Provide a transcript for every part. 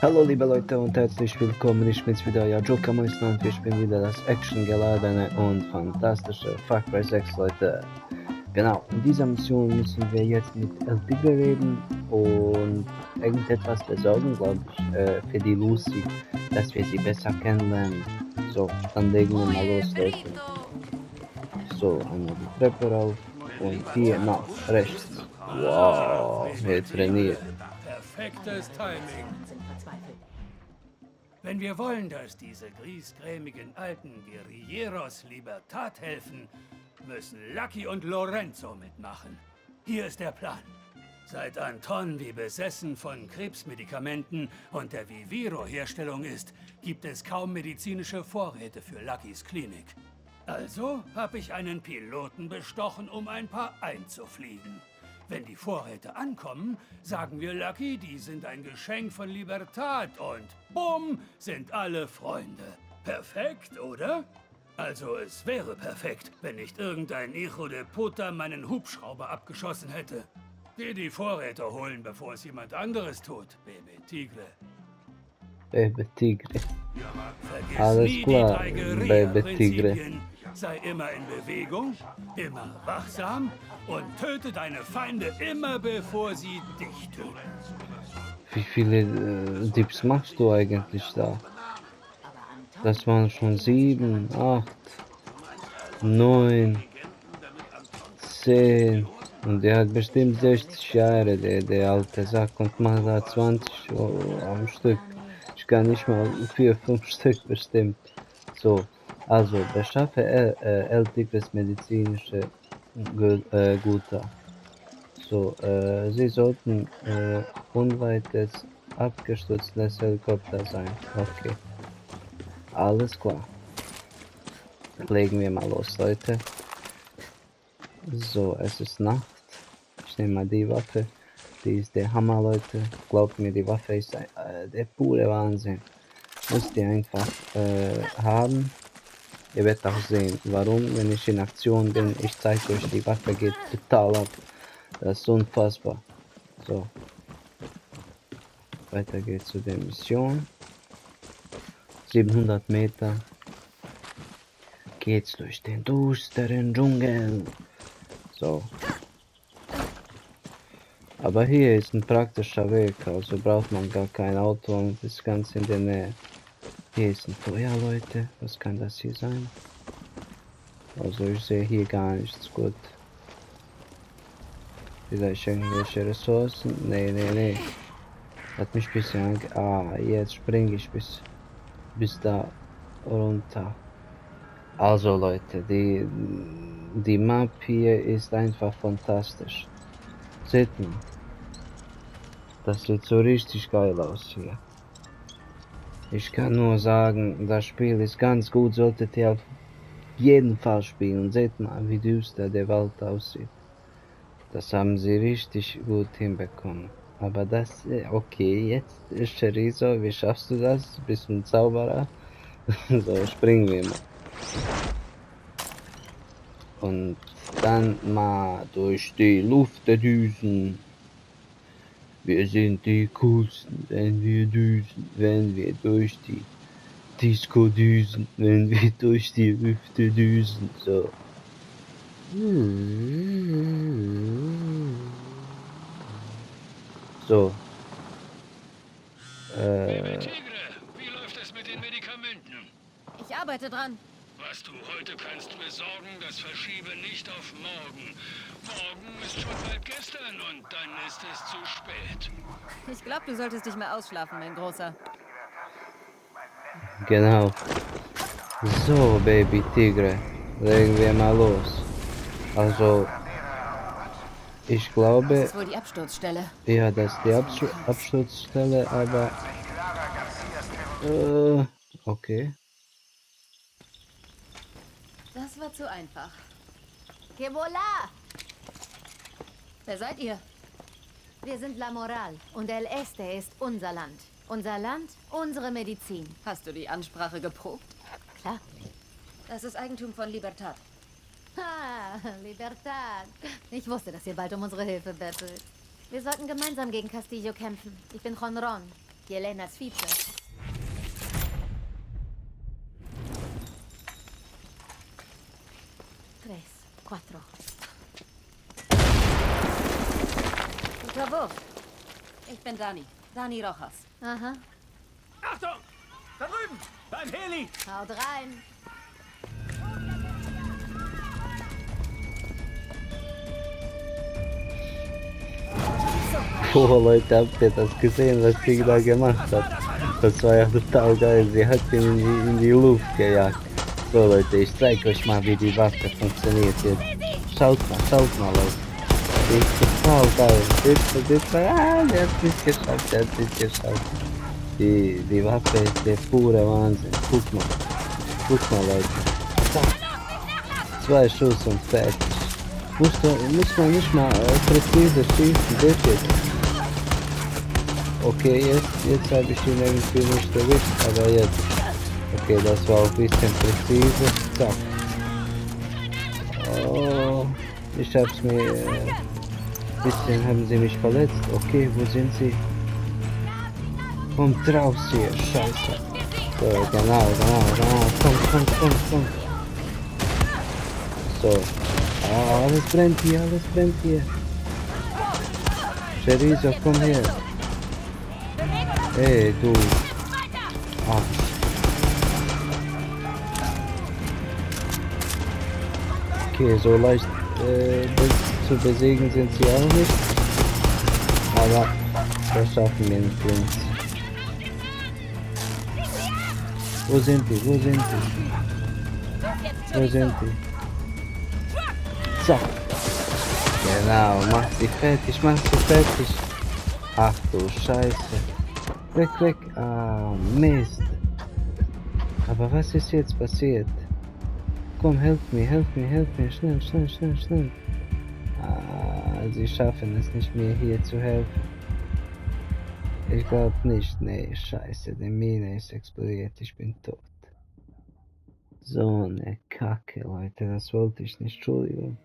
Hallo liebe Leute und herzlich willkommen, ich bin's wieder, ja Joker Meister und wir spielen wieder das actiongeladene und fantastische Far Cry 6, Leute. Genau, in dieser Mission müssen wir jetzt mit El Tigre reden und irgendetwas besorgen, glaube ich, für die Lucy, dass wir sie besser kennenlernen. So, dann legen wir mal los, Leute. So, einmal die Treppe rauf und hier nach rechts. Wow, wir trainieren. Perfektes Timing. Wenn wir wollen, dass diese griesgrämigen alten Guerilleros Libertad helfen, müssen Lucky und Lorenzo mitmachen. Hier ist der Plan. Seit Anton wie besessen von Krebsmedikamenten und der Viviro-Herstellung ist, gibt es kaum medizinische Vorräte für Luckys Klinik. Also habe ich einen Piloten bestochen, um ein paar einzufliegen. Wenn die Vorräte ankommen, sagen wir Lucky, die sind ein Geschenk von Libertad und bumm, sind alle Freunde. Perfekt, oder? Also es wäre perfekt, wenn nicht irgendein Hijo de Puta meinen Hubschrauber abgeschossen hätte. Geh die Vorräte holen, bevor es jemand anderes tut, Baby Tigre. Baby Tigre. Vergiss Alles nie klar, die 3 Baby Tigre. Guerilla-Prinzipien. Sei immer in Bewegung, immer wachsam und töte deine Feinde immer bevor sie dich töten. Wie viele Dips machst du eigentlich da? Das waren schon 7, 8, 9, 10. Und der hat bestimmt 60 Jahre, der alte Sack, und macht da 20 am Stück. Ich kann nicht mal 4, 5 Stück bestimmt. So, also beschaffe El Tigres medizinische Güter. So, sie sollten unweit des abgestürzten Helikopters sein. Okay, alles klar. Legen wir mal los, Leute. So, es ist Nacht. Ich nehme mal die Waffe. Die ist der Hammer, Leute. Glaubt mir, die Waffe ist der pure Wahnsinn. Müsst ihr einfach haben. Ihr werdet auch sehen, warum, wenn ich in Aktion bin. Ich zeige euch, die Waffe geht total ab. Das ist unfassbar. So. Weiter geht's zu der Mission. 700 Meter. Geht's durch den düsteren Dschungel. So. Aber hier ist ein praktischer Weg, also braucht man gar kein Auto und ist ganz in der Nähe. Hier ist ein Feuer, Leute. Was kann das hier sein? Also ich sehe hier gar nichts gut. Vielleicht irgendwelche Ressourcen? Nee. Hat mich ein bisschen jetzt springe ich bis da runter. Also Leute, die Map hier ist einfach fantastisch. Seht mal. Das sieht so richtig geil aus hier. Ich kann nur sagen, das Spiel ist ganz gut, solltet ihr auf jeden Fall spielen. Seht mal, wie düster der Wald aussieht. Das haben sie richtig gut hinbekommen. Aber das, okay, jetzt Chorizo, wie schaffst du das? Bist du ein Zauberer? So, springen wir mal. Und dann mal durch die Luft düsen. Wir sind die coolsten, wenn wir düsen, wenn wir durch die Disco düsen, wenn wir durch die Lüfte düsen, so. So. Baby Tigre, wie läuft es mit den Medikamenten? Ich arbeite dran. Was du heute kannst besorgen, das verschiebe nicht auf morgen. Morgen ist schon bald gestern und dann ist es zu spät. Ich glaube, du solltest dich mal ausschlafen, mein Großer. Genau. So, Baby Tigre, legen wir mal los. Also, ich glaube... Das ist wohl die Absturzstelle. Ja, das ist die Absturzstelle, aber... okay. Das war zu einfach. Que voila! Wer seid ihr? Wir sind La Moral und El Este ist unser Land. Unser Land, unsere Medizin. Hast du die Ansprache geprobt? Klar. Das ist Eigentum von Libertad. Ha, Libertad. Ich wusste, dass ihr bald um unsere Hilfe bettelt. Wir sollten gemeinsam gegen Castillo kämpfen. Ich bin Ronron. Yelenas Vize. Tres, cuatro. Guter Wurf. Ich bin Dani. Dani Rojas. Aha. Achtung! Da drüben! Beim Heli! Haut rein. Oh Leute, habt ihr das gesehen, was sie da gemacht hat? Das war ja total geil. Sie hat ihn in die Luft gejagt. So Leute, ich zeige euch mal, wie die Waffe funktioniert jetzt. Schaut mal Leute. Die ist total geil. Der hat es geschafft, der hat es geschafft. Die Waffe ist der pure Wahnsinn. Guck mal Leute. Zack. 2 Schuss und fertig. Muss man nicht mal präzise schießen, wirklich. Okay, jetzt habe ich ihn irgendwie nicht erwischt, aber jetzt. Okay, das war auch ein bisschen präzise. Zack. Oh, ich hab's mir... bisschen haben sie mich verletzt. Okay, wo sind sie? Kommt raus hier, scheiße. So, genau. Komm. So. Ah, alles brennt hier. Chorizo, komm her. Hey, du. Ah. Okay, so leicht zu besiegen sind sie auch nicht. Aber das schaffen wir nicht links. Wo sind die? So. Genau, mach sie fertig. Ach du Scheiße. Weg. Ah, Mist. Aber was ist jetzt passiert? Komm, help me. Schnell. Ah, sie schaffen es nicht mehr hier zu helfen. Ich glaube nicht. Nee, scheiße, die Mine ist explodiert. Ich bin tot. So eine Kacke, Leute. Das wollte ich nicht. Entschuldigung.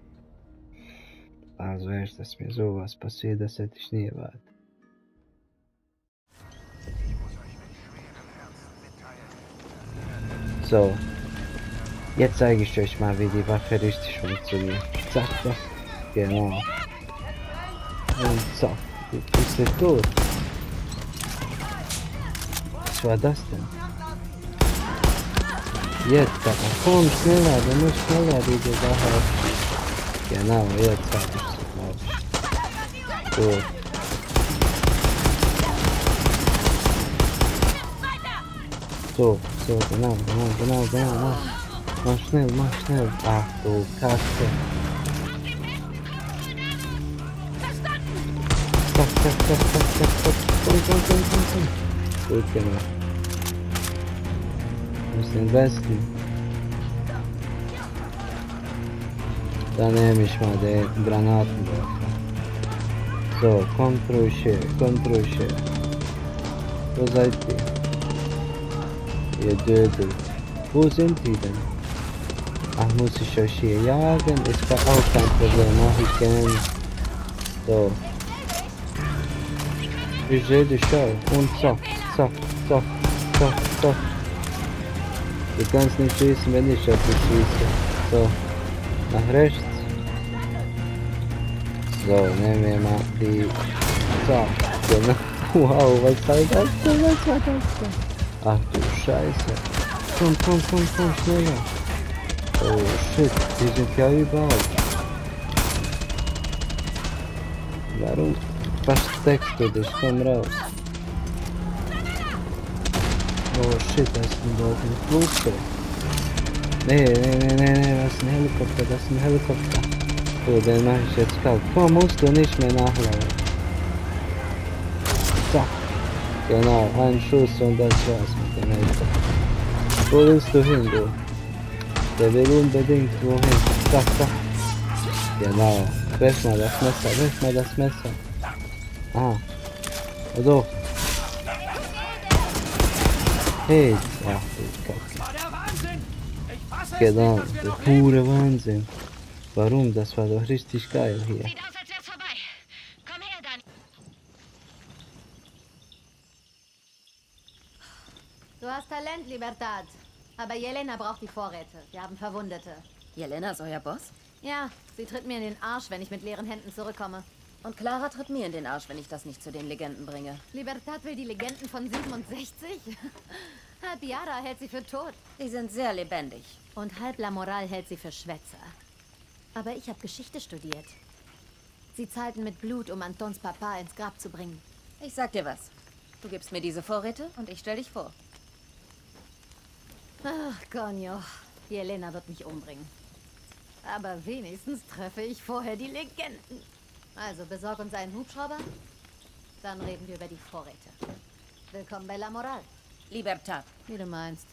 Also erst, dass mir sowas passiert, das hätte ich nie erwartet. So. Jetzt zeige ich euch mal, wie die Waffe richtig funktioniert. Zack. Genau. Und zack. Jetzt ist er tot. Was war das denn? Jetzt aber komm schneller, du musst schneller diese Sache. Genau, jetzt hab ich sie, glaube ich. Gut. So, genau. Mach schnell. Ach du Kacke. Komm. Gut gemacht. Muss den Westen. Dann nehme ich mal den Granatenwerfer. So, kommt ruhig her. Wo seid ihr? Ihr Dödel. Wo sind die denn? Ach, muss ich euch hier jagen? Ist gar auch kein Problem, mach ich gerne. So. Ich sehe dich auch. Und zack. Du kannst nicht schießen, wenn ich auf dich schieße. So. Nach rechts. So, nehmen wir mal die... Zack. Genau. Wow, was war das denn? Ach du Scheiße. Komm, schneller. Oh shit, die sind ja überall. Warum versteckst du dich? Komm raus. Oh shit, das ist ein Flugzeug. Nee, das ist ein Helikopter. So, den mache ich jetzt kalt. Komm, musst du nicht mehr nachladen. Zack. Genau, ein Schuss und das war's mit dem Helikopter. Wo willst du hin, du? Der will unbedingt wohin. Zack. Genau. Weg mal das Messer. Ah. Also. Hey. Ach du Kacke. Das war der Wahnsinn! Ich fasse es Genau, nicht, was wir der noch hin. pure Wahnsinn. Warum? Das war doch richtig geil hier. Sieht aus, als wär's vorbei. Komm her, Dani. Du hast Talent, Libertad. Aber Jelena braucht die Vorräte. Wir haben Verwundete. Jelena ist euer Boss? Ja, sie tritt mir in den Arsch, wenn ich mit leeren Händen zurückkomme. Und Clara tritt mir in den Arsch, wenn ich das nicht zu den Legenden bringe. Libertad will die Legenden von 67? Halb Yara hält sie für tot. Die sind sehr lebendig. Und halb La Moral hält sie für Schwätzer. Aber ich habe Geschichte studiert. Sie zahlten mit Blut, um Antons Papa ins Grab zu bringen. Ich sag dir was. Du gibst mir diese Vorräte und ich stell dich vor. Ach, Gonjo. Jelena wird mich umbringen. Aber wenigstens treffe ich vorher die Legenden. Also besorg uns einen Hubschrauber, dann reden wir über die Vorräte. Willkommen bei La Moral. Libertad. Wie du meinst.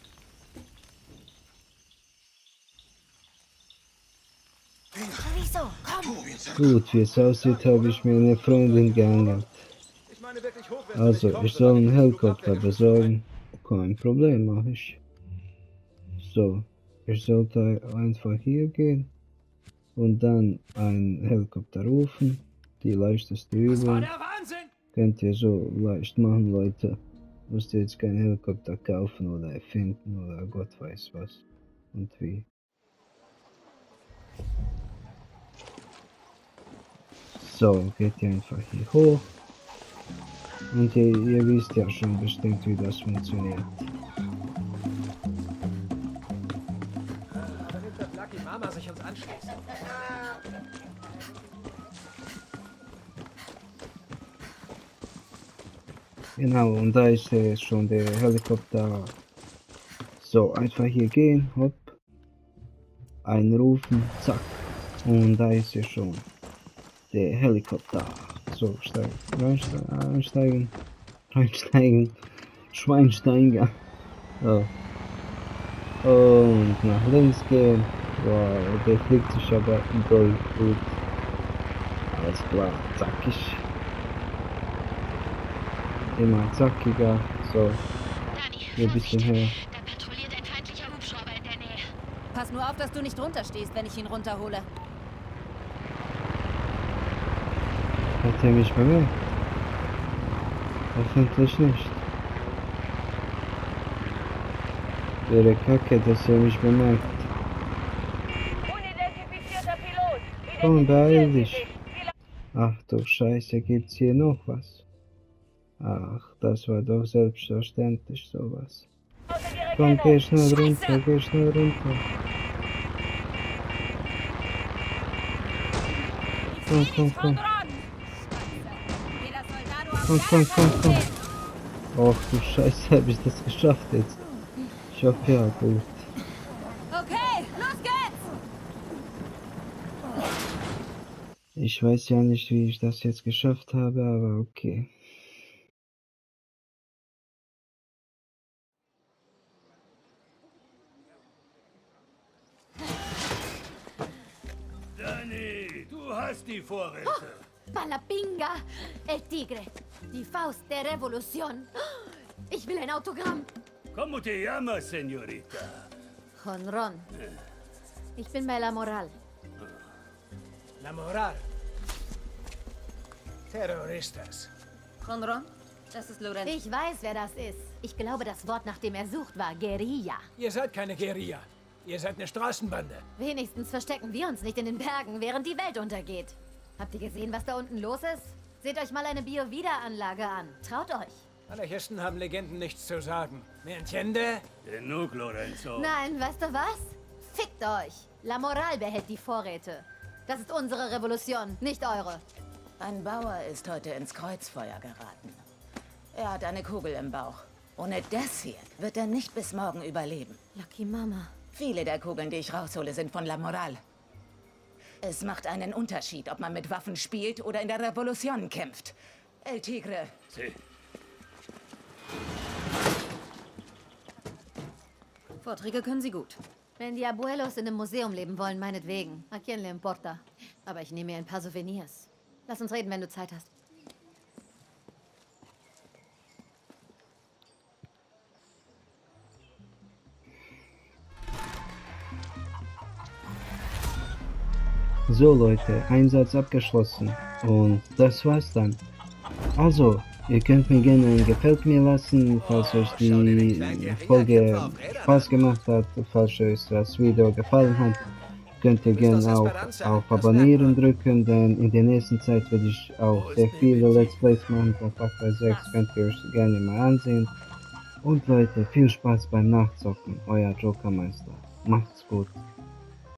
Wieso? Komm! Gut, wie es aussieht, habe ich mir eine Freundin geangelt. Also, ich soll einen Helikopter besorgen. Kein Problem, mache ich. So, ich sollte einfach hier gehen und dann einen Helikopter rufen. Die leichteste Übung. Könnt ihr so leicht machen, Leute. Müsst ihr jetzt keinen Helikopter kaufen oder erfinden oder Gott weiß was und wie. So, geht ihr einfach hier hoch. Und ihr wisst ja schon bestimmt, wie das funktioniert. Damit wird Lucky Mama sich uns anschließen. Genau, und da ist schon der Helikopter. So, einfach hier gehen, hopp. Einrufen, zack. Und da ist er schon. Der Helikopter. So, einsteigen. Schweinsteiger. So. Und nach links gehen. Wow, der fliegt sich aber doll gut. Alles klar, zackig. Immer zackiger. So. Hier ein bisschen her. Da patrouilliert ein feindlicher Hubschrauber in der Nähe. Pass nur auf, dass du nicht runterstehst, wenn ich ihn runterhole. Hat er mich bemerkt? Hoffentlich nicht. Wäre kacke, dass er mich bemerkt. Unidentifizierter Pilot. Komm, beeil dich. Ach du Scheiße, gibt's hier noch was? Ach, das war doch selbstverständlich sowas. Komm, geh schnell runter, geh schnell runter. Komm. Komm. Ach du Scheiße, hab ich das geschafft jetzt? Ich hoffe, ja, gut. Okay, los geht's! Ich weiß ja nicht, wie ich das jetzt geschafft habe, aber okay. Dani, du hast die Vorräte. Balapinga, el Tigre, die Faust der Revolution. Ich will ein Autogramm. ¿Cómo te llamas, señorita? Jonron. Ich bin bei La Moral. La Moral. Terroristas. Conron, das ist Lorenzo. Ich weiß, wer das ist. Ich glaube, das Wort, nach dem er sucht, war Guerilla. Ihr seid keine Guerilla. Ihr seid eine Straßenbande. Wenigstens verstecken wir uns nicht in den Bergen, während die Welt untergeht. Habt ihr gesehen, was da unten los ist? Seht euch mal eine Bio-Wiederanlage an. Traut euch. Anarchisten haben Legenden nichts zu sagen. ¿Me entiende? Genug, Lorenzo. Nein, weißt du was? Fickt euch. La Moral behält die Vorräte. Das ist unsere Revolution, nicht eure. Ein Bauer ist heute ins Kreuzfeuer geraten. Er hat eine Kugel im Bauch. Ohne das hier wird er nicht bis morgen überleben. Lucky Mama. Viele der Kugeln, die ich raushole, sind von La Moral. Es macht einen Unterschied, ob man mit Waffen spielt oder in der Revolution kämpft. El Tigre. Sí. Vorträge können Sie gut. Wenn die Abuelos in einem Museum leben wollen, meinetwegen. A quien le importa. Aber ich nehme mir ein paar Souvenirs. Lass uns reden, wenn du Zeit hast. So Leute, Einsatz abgeschlossen. Und das war's dann. Also, Ihr könnt mir gerne ein Gefällt mir lassen, falls euch die Folge Spaß gemacht hat, falls euch das Video gefallen hat. Könnt ihr gerne auch auf Abonnieren drücken, denn in der nächsten Zeit werde ich auch sehr viele Let's Plays machen von Far Cry 6, könnt ihr euch gerne mal ansehen. Und Leute, viel Spaß beim Nachzocken, euer Jokermeister. Macht's gut.